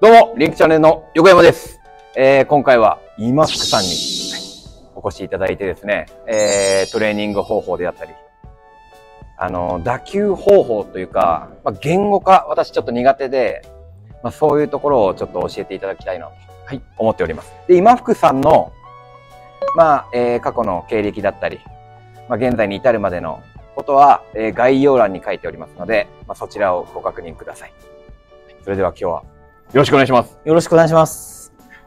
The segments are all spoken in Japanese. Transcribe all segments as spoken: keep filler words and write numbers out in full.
どうも、リンクチャンネルの横山です。えー、今回は今福さんにお越しいただいてですね、えー、トレーニング方法であったり、あの、打球方法というか、まあ、言語化、私ちょっと苦手で、まあ、そういうところをちょっと教えていただきたいなと、はい、思っております。で、今福さんの、まあ、えー、過去の経歴だったり、まあ、現在に至るまでのことは、えー、概要欄に書いておりますので、まあ、そちらをご確認ください。それでは今日はよろしくお願いします。 よろしくお願いします。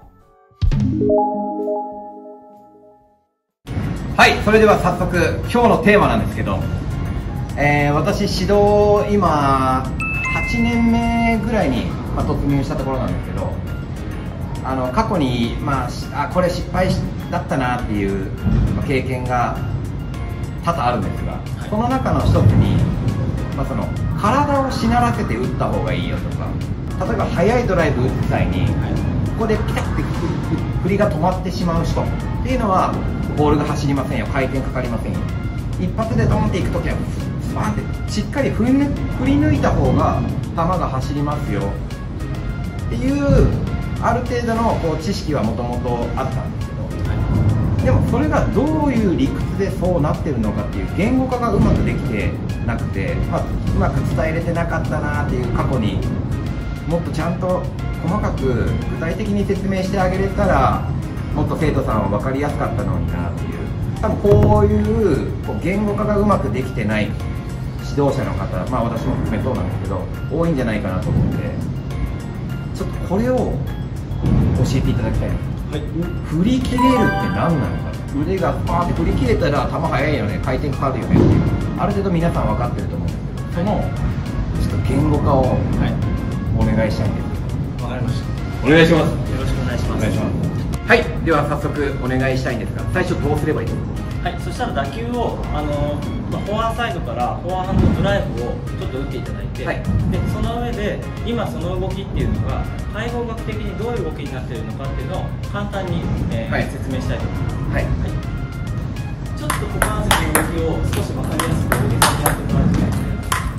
はい、それでは早速今日のテーマなんですけど、えー、私指導今はちねんめぐらいに、まあ、突入したところなんですけど、あの過去に、まあ、あこれ失敗だったなっていう経験が多々あるんですが、はい、その中の一つに、まあ、その体をしならせて打った方がいいよとか、例えば速いドライブ打つ際に、はい、ここでピタッて振りが止まってしまう人っていうのはボールが走りませんよ、回転かかりませんよ。一発でドンっていくときはスパンってしっかり振り振り抜いた方が球が走りますよっていうある程度のこう知識はもともとあったんですけど、はい、でもそれがどういう理屈でそうなってるのかっていう言語化がうまくできてなくて、まあ、うまく伝えれてなかったなっていう過去にもっとちゃんと細かく具体的に説明してあげれたらもっと生徒さんは分かりやすかったのになっていう、多分こういうこう言語化がうまくできてない指導者の方、まあ私も含めそうなんですけど多いんじゃないかなと思うんで、ちょっとこれを教えていただきたいです、はい、振り切れるって何なのか、腕がパーって振り切れたら球速いよね、回転かかるよねっていうある程度皆さん分かってると思うんですけど、そのちょっと言語化を、はいお願いしたいんです。 わかりました。 お願いします。 よろしくお願いします。 お願いします。はい、では早速お願いしたいんですが、最初どうすればいいですか。 はい、そしたら打球をあの、まあ、フォアサイドからフォアハンドドライブをちょっと打っていただいて、はい、でその上で今その動きっていうのが解剖学的にどういう動きになっているのかっていうのを簡単に、えーはい、説明したいと思います。はい。はい、ちょっと股関節の動きを少し分かりやすく大げさにやってもらって。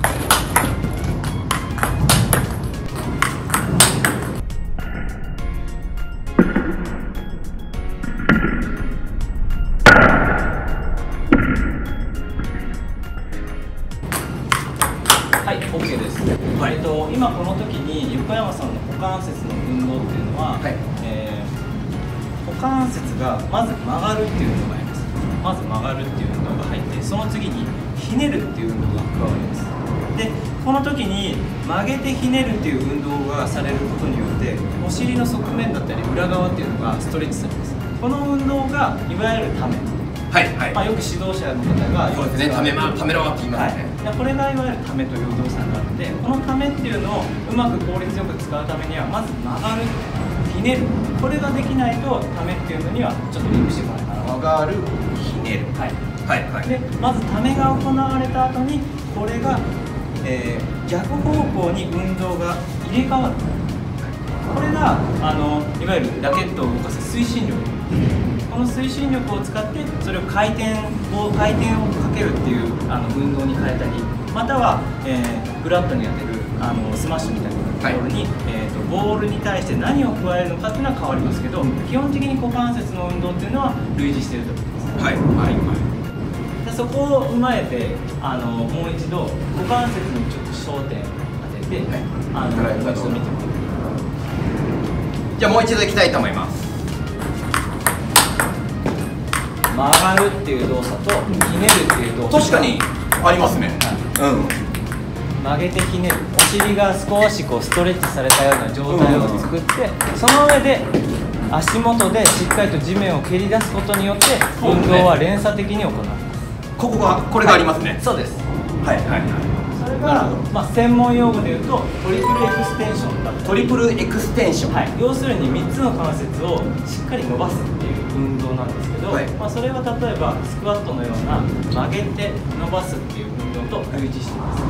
はい、OK です。はい、えっと、今この時に横山さんの股関節の運動っていうのは、はい、えー、股関節がまず曲がるっていう運動があります。まず曲がるっていう運動が入って、その次にひねるっていう運動が加わります。で、この時に曲げてひねるっていう運動がされることによって、お尻の側面だったり裏側っていうのがストレッチされます。この運動がいわゆるため。 はいはい、 まあよく指導者の方がそうですね、ためまためろって言いますね。 はい、これがいわゆるためという動作になるので、このためっていうのをうまく効率よく使うためにはまず曲がる、ひねる、これができないとためっていうのにはちょっとリンクしてこないかな。曲がる、ひねる、はいはいはい、でまずためが行われた後にこれが、えー、逆方向に運動が入れ替わる、これがあのいわゆるラケットを動かす推進力。この推進力を使ってそれを回転を回転をかけるっていうあの運動に変えたり、または、えー、フラットに当てるあのスマッシュみたいなところに、はい、えー、とボールに対して何を加えるのかっていうのは変わりますけど、基本的に股関節の運動っていうのは類似していると思います。はいはいはい、でそこを踏まえてあのもう一度股関節にちょっと焦点当てて、はい、あのもう一度見てもらって。 じゃあもう一度いきたいと思います。 曲がるっていう動作とひねるっていう動作、 確かにありますね、はい、うん、 曲げてひねる、お尻が少しこうストレッチされたような状態を作って、うん、その上で足元でしっかりと地面を蹴り出すことによって運動は連鎖的に行われます。 ここがこれがありますね、はい、 そうです。 はいはいはい、 それが、まあ、専門用語でいうとトリプルエクステンションだったり、 トリプルエクステンション、 はい、要するにみっつの関節をしっかり伸ばすっていう運動なんですけど、はい、まあそれは例えばスクワットのような曲げて伸ばすっていう運動と類似しています。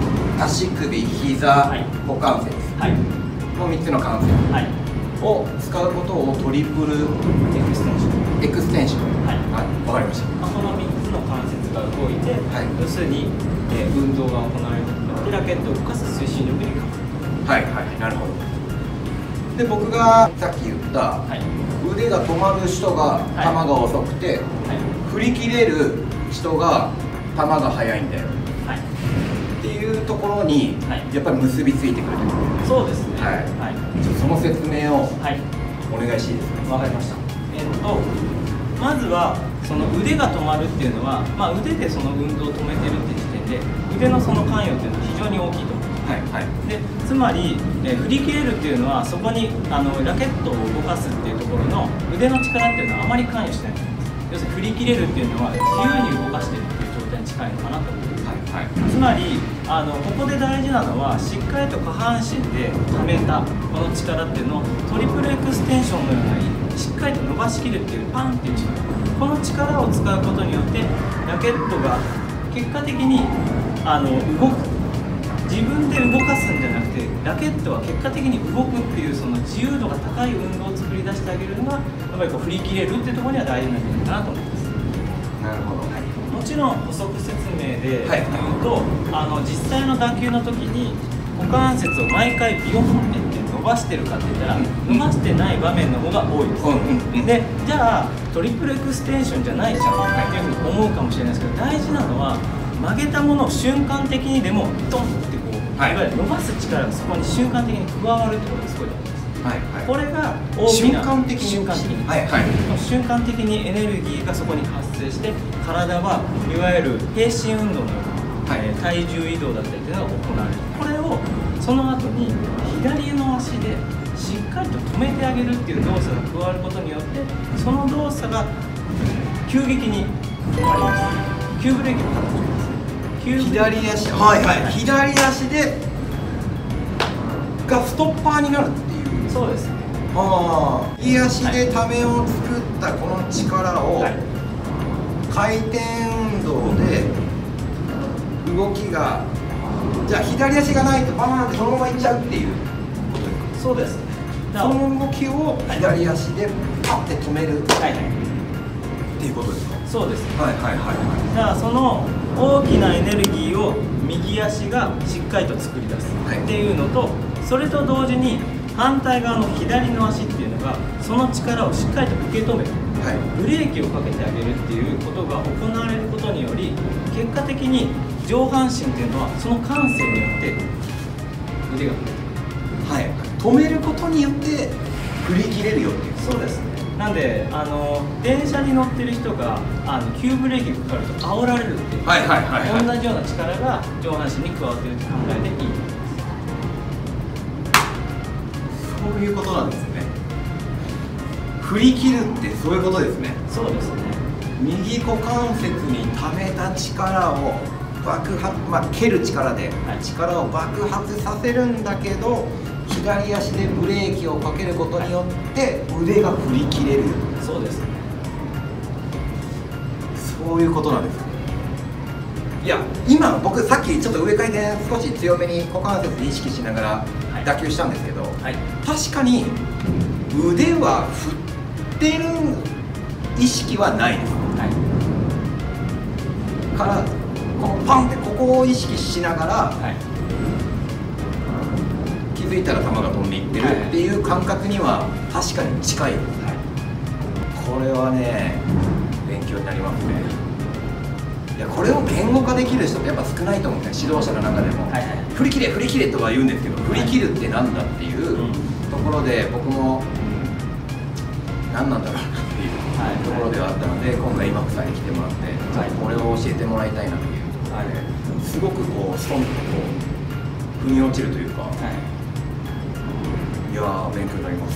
足首、膝、はい、股関節、はい、のみっつの関節、はい、を使うことをトリプルエクステンション、エクステンション、はい、はい、わかりました。 まあ、そのみっつの関節が動いて、はい、要するに、えー、運動が行われることによってラケットを動かす推進力に変わる。 はいはい、なるほど。 で僕がさっき言った、 はい、 腕が止まる人が球が遅くて、はい、振り切れる人が球が速いんだよ、はい、っていうところに、はい、やっぱり結びついてくる。 そうですね。はい。 はい、ちょっとその説明をお願いしていいですか。 わかりました。えっとまずはその腕が止まるっていうのは、まあ、腕でその運動を止めてるっていう時点で腕のその関与っていうのは非常に大きいと思います。はいはい、でつまり、えー、振り切れるっていうのはそこにあのラケットを動かすっていうところの腕の力っていうのはあまり関与してないと思います。要するに振り切れるっていうのは自由に動かしてるっていう状態に近いのかなと思います。はいはい、つまりあのここで大事なのはしっかりと下半身で溜めたこの力っていうのをトリプルエクステンションのようなしっかりと伸ばしきるっていうパンっていう力、この力を使うことによってラケットが結果的にあの動く、自分で動かすんじゃなくてラケットは結果的に動くっていうその自由度が高い運動を作り出してあげるのがやっぱりこう振り切れるっていうところには大事なんじゃないかなと思います。 なるほど。はい、 もちろん補足説明で言うと、はい、あの実際の打球の時に股関節を毎回ビヨンって伸ばしてるかって言ったら、うん、伸ばしてない場面の方が多いです、うんうん、でじゃあトリプルエクステンションじゃないじゃんっていうふうに思うかもしれないですけど、大事なのは曲げたものを瞬間的にでもドンってこう、はい、いわゆる伸ばす力がそこに瞬間的に加わるってことがすごい大事です。はいはい、これが大きな瞬間的に瞬間的に、 はいはい、 瞬間的にエネルギーがそこに発生して体はいわゆる平心運動のような、はい、体重移動だったりというのが行われる。これをその後に左の足でしっかりと止めてあげるっていう動作が加わることによってその動作が急激に止まります。急ブレーキをかけます。 左足、はいはい、はい、左足でがストッパーになるっていう。 そうですね。 ああ、右足でためを作ったこの力を、はい、回転運動で動きが、じゃあ左足がないとバーンってそのままいっちゃうっていうことですか。 そうです。 その動きを左足でパッて止める、はいはい、っていうことですか。 そうです。 はいはいはいはい。 だからその大きなエネルギーを右足がしっかりと作り出すっていうのと、はい、それと同時に反対側の左の足っていうのがその力をしっかりと受け止めて、はい、ブレーキをかけてあげるっていうことが行われることにより結果的に上半身っていうのはその感性によって腕が振れてくる、はい、 止めることによって振り切れるよっていう。 そうですね。なんであの電車に乗ってる人があの急ブレーキがかかると煽られるっていう、はいはいはいはい、同じような力が上半身に加わっていると考えていいと思います。 そういうことなんですね。振り切るってそういうことですね。 そうですね。 右股関節に溜めた力を爆発、まあ、蹴る力で力を爆発させるんだけど、左足でブレーキをかけることによって腕が振り切れる。 そうですね。 そういうことなんですね。いや、今僕さっきちょっと上回転少し強めに股関節意識しながら打球したんですけど、はいはい、確かに腕は振ってる意識はないです、はい、からこのパンってここを意識しながら、はい、気づいたら球が飛んでいってるっていう感覚には確かに近いです、はい、これはね勉強になりますね。いや、これを言語化できる人ってやっぱ少ないと思うんですね、指導者の中でも、はいはい、振り切れ振り切れとは言うんですけど、振り切るって何だっていうところで僕も何なんだろうなっていうところではあったので、今回今夫妻に来てもらって、はい、これを教えてもらいたいなというところで、はい、すごくこうストンとこう腑に落ちるというか、はい、いやー勉強になります。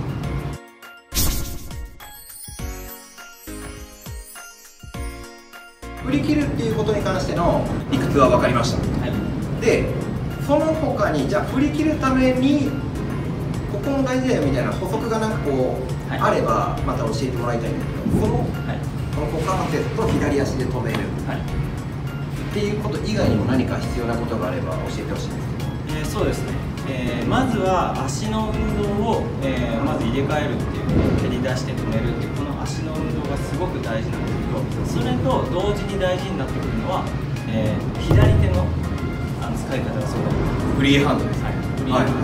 振り切るっていうことに関しての理屈は分かりました、はい、でその他にじゃあ振り切るためにここも大事だよみたいな補足がなんかこう、はい、あればまた教えてもらいたいんだけど、この、はい、この股関節と左足で止める、はい、っていうこと以外にも何か必要なことがあれば教えてほしいんですけど。 えー、そうですね、えー、まずは足の運動を、えー、まず入れ替えるっていう、蹴り出して止めるっていうこの足の運動がすごく大事なんですけど、それと同時に大事になってくるのは、えー、左手のあの使い方がすごくフリーハンドです。 はい、フリーハンド、はいはい、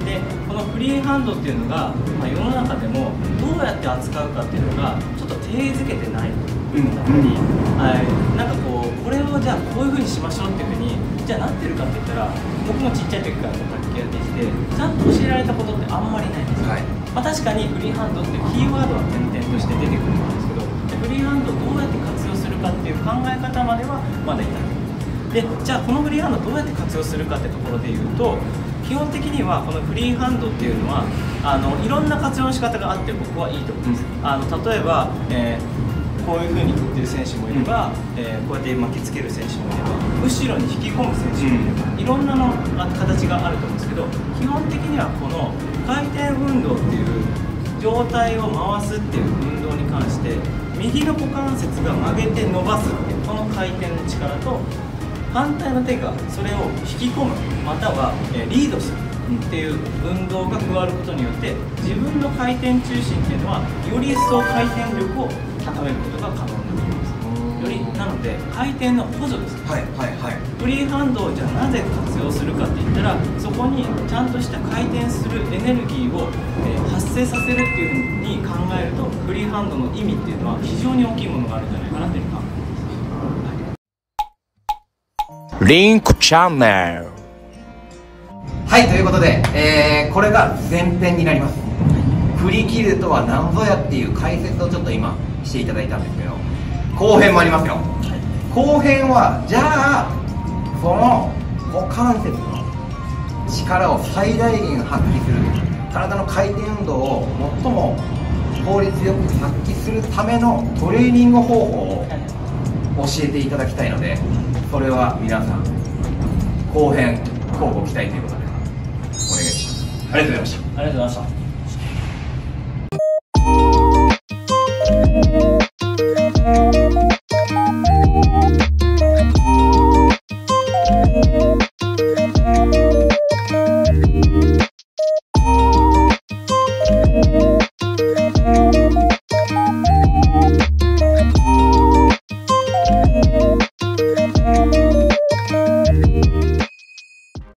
でこのフリーハンドっていうのが、まあ、世の中でもどうやって扱うかっていうのがちょっと手付けてない部分だったり、はい、なんかこうこれをじゃあこういう風にしましょうっていう風にじゃあなってるかって言ったら、僕もちっちゃい時から卓球やってきてちゃんと教えられたことってあんまりないんですよ、はい。まあ、確かにフリーハンドっていうキーワードは点々として出てくるんですけど、フリーハンドをどうやって活用するかっていう考え方まではまだ至らない。でじゃあこのフリーハンドをどうやって活用するかってところで言うと、基本的にはこのフリーハンドっていうのはあのいろんな活用の仕方があって僕はいいと思います。あの例えば、えーこういう風に振ってる選手もいれば、うん、えー、こうやって巻きつける選手もいれば、後ろに引き込む選手もいれば、うん、いろんなの形があると思うんですけど、基本的にはこの回転運動っていう状態を回すっていう運動に関して、右の股関節が曲げて伸ばすっていうこの回転の力と、反対の手がそれを引き込むまたはリードするっていう運動が加わることによって、自分の回転中心っていうのはより一層回転力を高めることが可能になります。よりなので回転の補助です、 はいはいはい、 フリーハンドをじゃあなぜ活用するかって言ったら、そこにちゃんとした回転するエネルギーを、えー、発生させるっていうふうに考えると、フリーハンドの意味っていうのは非常に大きいものがあるんじゃないかなという考えます。 リンクチャンネル。 はい、ということで、えー、これが前編になります。振り切るとは何ぞやっていう解説をちょっと今していただいたんですけど、後編もありますよ。後編はじゃあその股関節の力を最大限発揮する、体の回転運動を最も効率よく発揮するためのトレーニング方法を教えていただきたいので、それは皆さん後編乞うご期待ということでお願いします。ありがとうございました。 ありがとうございました。